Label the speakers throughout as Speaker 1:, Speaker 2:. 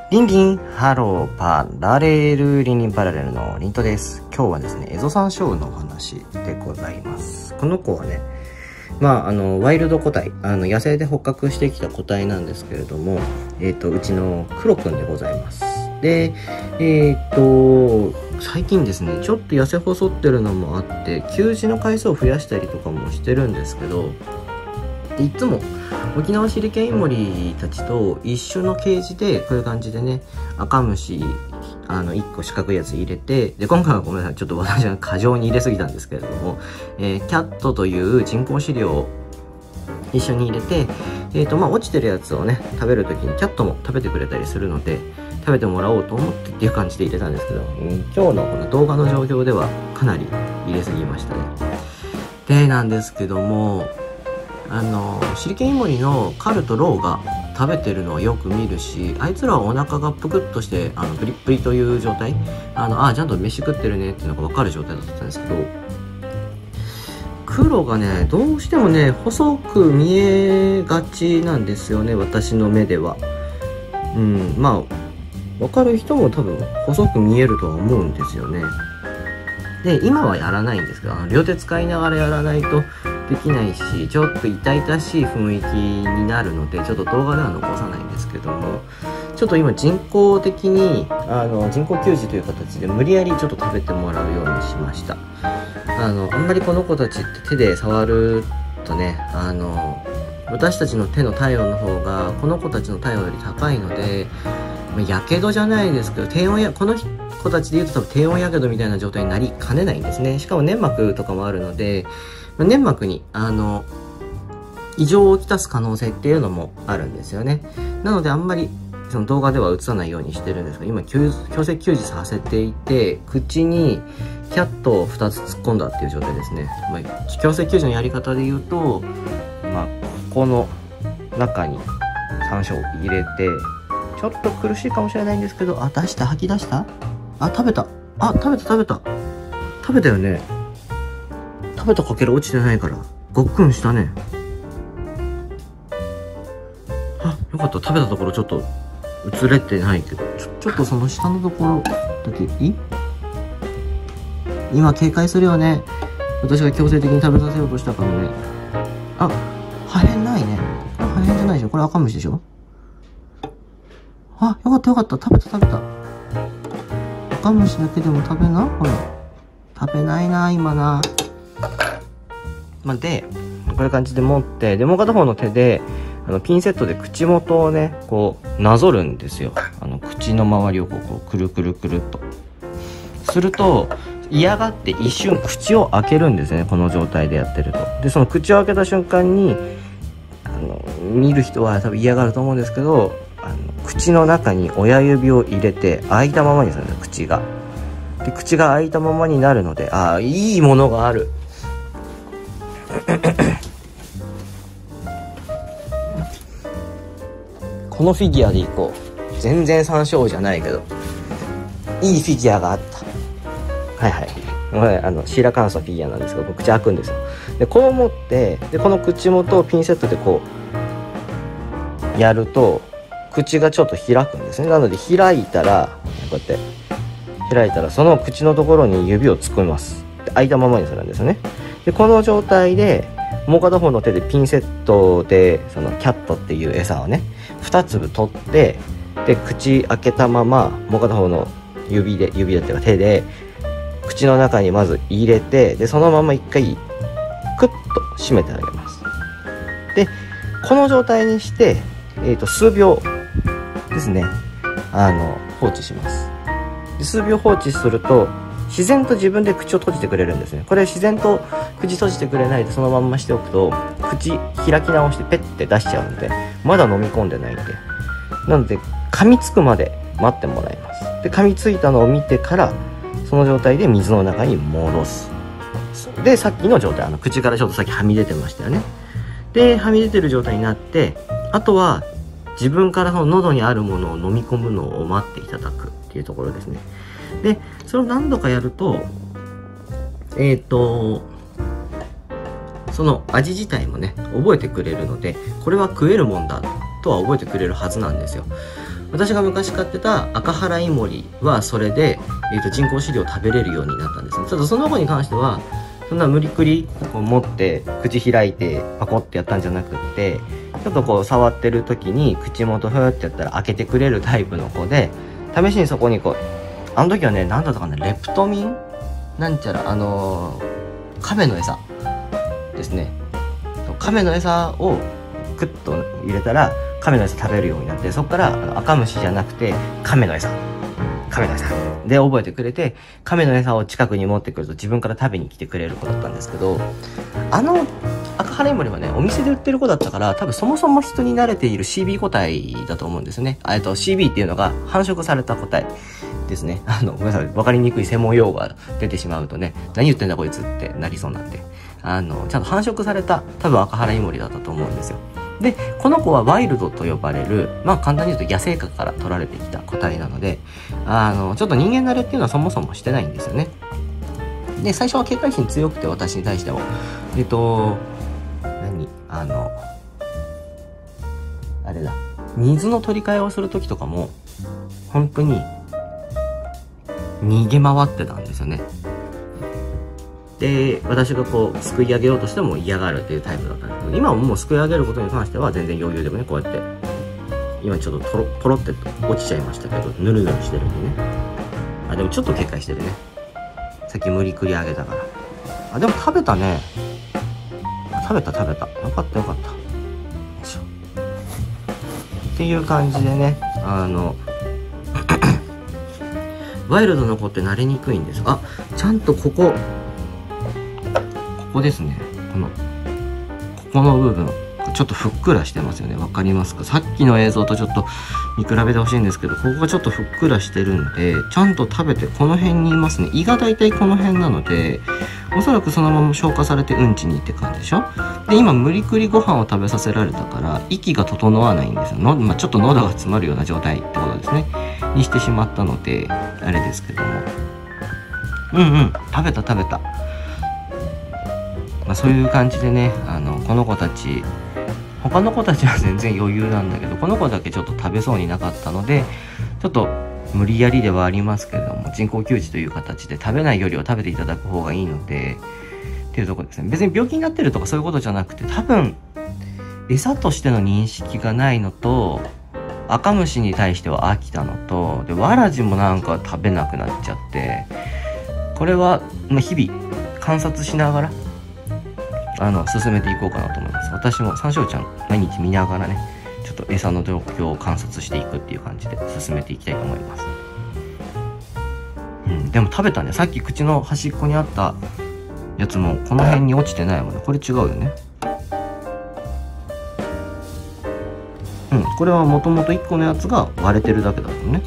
Speaker 1: リンリン、ハロー、パラレル、リンリンパラレルのリントです。今日はですね、エゾサンショウウオのお話でございます。この子はね、ワイルド個体、野生で捕獲してきた個体なんですけれども、うちのクロくんでございます。で、最近ですね、ちょっと痩せ細ってるのもあって、給餌の回数を増やしたりとかもしてるんですけど、いつも沖縄シリケンイモリたちと一緒のケージでこういう感じでね、赤虫1個四角いやつ入れて、で今回はごめんなさい、ちょっと私は過剰に入れすぎたんですけれども、キャットという人工飼料を一緒に入れて、落ちてるやつをね食べる時にキャットも食べてくれたりするので、食べてもらおうと思ってっていう感じで入れたんですけど、今日のこの動画の状況ではかなり入れすぎましたね。でなんですけども、シリケンイモリのカルとローが食べてるのはよく見るし、あいつらはお腹がぷくっとしてプリップリという状態、ちゃんと飯食ってるねっていうのが分かる状態だったんですけど、黒がねどうしてもね細く見えがちなんですよね、私の目では。分かる人も多分細く見えるとは思うんですよね。で今はやらないんですけど、両手使いながらやらないとできないし、ちょっと痛々しい雰囲気になるので、ちょっと動画では残さないんですけども、ちょっと今人工的に人工給餌という形で無理やりちょっと食べてもらうようにしました。あんまりこの子たちって手で触るとね、私たちの手の体温の方がこの子たちの体温より高いので、やけどじゃないですけど、この子たちでいうと多分低温やけどみたいな状態になりかねないんですね。しかも粘膜とかもあるので、粘膜に異常をきたす可能性っていうのもあるんですよね。なのであんまりその動画では映さないようにしてるんですが、今強制給餌させていて、口にキャットを2つ突っ込んだっていう状態ですね。強制給餌のやり方で言うと、ここの中に山椒を入れて、ちょっと苦しいかもしれないんですけど、吐き出した？食べたよね。食べたかけら落ちてないからごっくんしたね。よかった。食べたところちょっと映れてないけど、ちょっとその下のところだけ今警戒するよね。私が強制的に食べさせようとしたからね。破片ないね。これ破片じゃないでしょ。これ赤虫でしょ。よかった。食べた。赤虫だけでも食べな。ほら。食べないな、今な。で、こういう感じで持って、で、もう片方の手で、ピンセットで口元をね、こう、なぞるんですよ。口の周りをこう、くるくるくるっと。すると、嫌がって一瞬口を開けるんですね、この状態でやってると。で、その口を開けた瞬間に、見る人は多分嫌がると思うんですけど、口の中に親指を入れて開いたままにするんです、口が。で、口が開いたままになるので、いいものがある。このフィギュアでいこう。全然山椒じゃないけど、いいフィギュアがあった。シーラカンスのフィギュアなんですけど、口開くんですよ。で、こう持って、で、この口元をピンセットでこうやると、口がちょっと開くんですね。なので開いたら、こうやって開いたら、その口のところに指を突っ込みます。で、開いたままにするんですよね。で、この状態でもう片方の手でピンセットでそのキャットっていう餌をね2粒取って、で口開けたままもう片方の指でっていうか手で口の中にまず入れて、でそのまま一回クッと締めてあげます。でこの状態にして、数秒ですね放置します。で数秒放置すると自然と自分で口を閉じてくれるんですね。これ自然と口閉じてくれないでそのまんましておくと、口開き直してペッて出しちゃうので、まだ飲み込んでないんで、なので噛みつくまで待ってもらいます。で噛みついたのを見てから、その状態で水の中に戻す。でさっきの状態、口からちょっとさっきはみ出てましたよね。ではみ出てる状態になって、あとは自分からその喉にあるものを飲み込むのを待っていただくっていうところですね。でそれを何度かやると、その味自体もね覚えてくれるので、これは食えるもんだとは覚えてくれるはずなんですよ。 私が昔飼ってた赤原イモリはそれで、人工飼料を食べれるようになったんですね。ただその子に関してはそんな無理くりこう持って口開いてパコってやったんじゃなくって、ちょっとこう触ってる時に口元ふーってやったら開けてくれるタイプの子で、試しにそこにこうあの時はね、何だったかな、レプトミンなんちゃら、亀の餌ですね。亀の餌をクッと入れたら亀の餌食べるようになって、そこから赤虫じゃなくて亀の餌で覚えてくれて、亀の餌を近くに持ってくると自分から食べに来てくれる子だったんですけど、赤原イモリはね、お店で売ってる子だったから、多分そもそも人に慣れている CB 個体だと思うんですね。CB っていうのが繁殖された個体ですね。ごめんなさい、分かりにくい専門用語が出てしまうとね、何言ってんだこいつってなりそうなんで、ちゃんと繁殖された多分赤原イモリだったと思うんですよ。でこの子はワイルドと呼ばれる、簡単に言うと野生下から取られてきた個体なので、ちょっと人間慣れっていうのはそもそもしてないんですよね。で最初は警戒心強くて、私に対してもあれだ、水の取り替えをする時とかも本当に逃げ回ってたんですよね。で私がこうすくい上げようとしても嫌がるっていうタイプだったんですけど、今はもうすくい上げることに関しては全然余裕でもね、こうやって今ちょっとポロって落ちちゃいましたけど、ぬるぬるしてるんでね。でもちょっと警戒してるね。さっき無理くり上げたから。でも食べたね。食べた。よかったよかった。よいしょっていう感じでね、ワイルドの子って慣れにくいんです。ちゃんとここですね。ここの部分ちょっとふっくらしてますよね。わかりますか？さっきの映像とちょっと見比べてほしいんですけど、ここがちょっとふっくらしてるんで、ちゃんと食べてこの辺にいますね。胃がだいたいこの辺なので、おそらくそのまま消化されてうんちにって感じでしょ。で今無理くりご飯を食べさせられたから息が整わないんですよ。ちょっと喉が詰まるような状態ってことですねにしてしまったのであれですけども、食べた。そういう感じでね、この子たち、他の子たちは全然余裕なんだけど、この子だけちょっと食べそうになかったので、ちょっと無理やりではありますけれども、人工給仕という形で食べないよりは食べていただく方がいいのでっていうところですね。別に病気になってるとかそういうことじゃなくて、多分餌としての認識がないのと、赤虫に対しては飽きたのと、でわらじもなんか食べなくなっちゃって、これは日々観察しながら進めていこうかなと思います。私もサンショウちゃん毎日見ながらね、ちょっと餌の状況を観察していくっていう感じで進めていきたいと思います。でも食べたね。さっき口の端っこにあったやつもこの辺に落ちてないもんね。これ違うよね。これはもともと1個のやつが割れてるだけだもんね。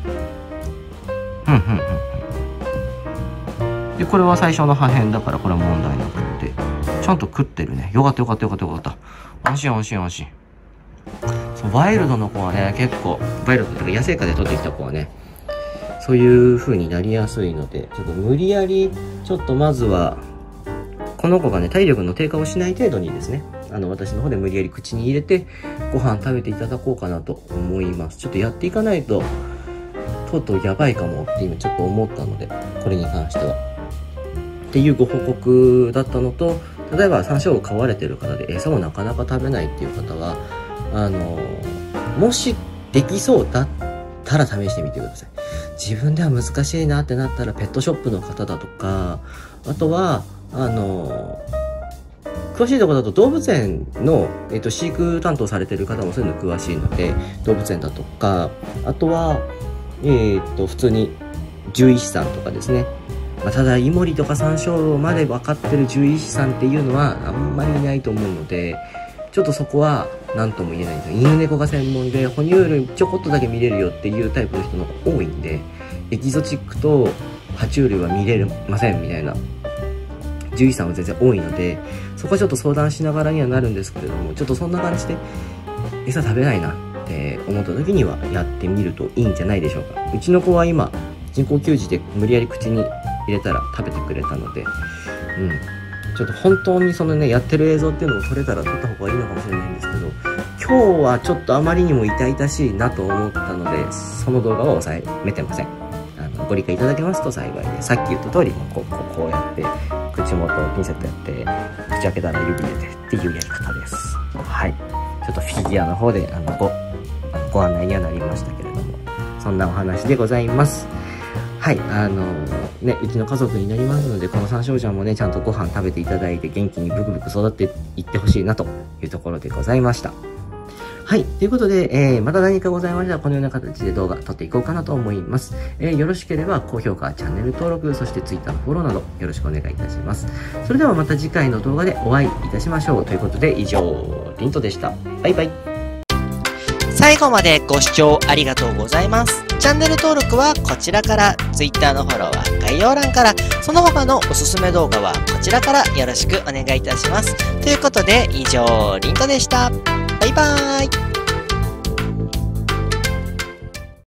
Speaker 1: でこれは最初の破片だから、これは問題なくってちゃんと食ってるね。よかった。安心。そう、ワイルドの子はね、結構ワイルドというか野生下で取ってきた子はね、そういう風になりやすいので、ちょっと無理やりちょっとまずはこの子がね、体力の低下をしない程度にですね、私の方で無理やり口に入れてご飯食べていただこうかなと思います。ちょっとやっていかないととうとうやばいかもって今ちょっと思ったので、これに関してはっていうご報告だったのと、例えばサンショウを飼われてる方で餌をなかなか食べないっていう方は、もしできそうだったら試してみてください。自分では難しいなってなったらペットショップの方だとか、あとは詳しいところだと動物園の、飼育担当されてる方もそういうの詳しいので、動物園だとか、あとは普通に獣医師さんとかですね。ただイモリとかサンショウまで分かってる獣医師さんっていうのはあんまりいないと思うので、ちょっとそこは何とも言えないんですよ。犬猫が専門で哺乳類ちょこっとだけ見れるよっていうタイプの人の方が多いんで、エキゾチックと爬虫類は見れませんみたいな獣医師さんは全然多いので、そこはちょっと相談しながらにはなるんですけれども、ちょっとそんな感じで餌食べないなって思った時にはやってみるといいんじゃないでしょうか。うちの子は今人工給仕で無理やり口に入れたら食べてくれたので、ちょっと本当にそのね、やってる映像っていうのを撮れたら撮った方がいいのかもしれないんですけど、今今日はちょっとあまりにも痛々しいなと思ったので、その動画は抑えてません。ご理解いただけますと幸いで、さっき言った通りこうやって口元をピンセットやって口開けたら指入れてっていうやり方です。はい、ちょっとフィギュアの方でご案内にはなりましたけれども、そんなお話でございます。はい、うちの家族になりますので、この三少女もね、ちゃんとご飯食べていただいて元気にブクブク育っていってほしいなというところでございました。はい。ということで、また何かございましたら、このような形で動画撮っていこうかなと思います。よろしければ、高評価、チャンネル登録、そして Twitter のフォローなどよろしくお願いいたします。それではまた次回の動画でお会いいたしましょう。ということで、以上、リントでした。バイバイ。
Speaker 2: 最後までご視聴ありがとうございます。チャンネル登録はこちらから、Twitter のフォローは概要欄から、その他のおすすめ動画はこちらからよろしくお願いいたします。ということで、以上、リントでした。バイバーイ。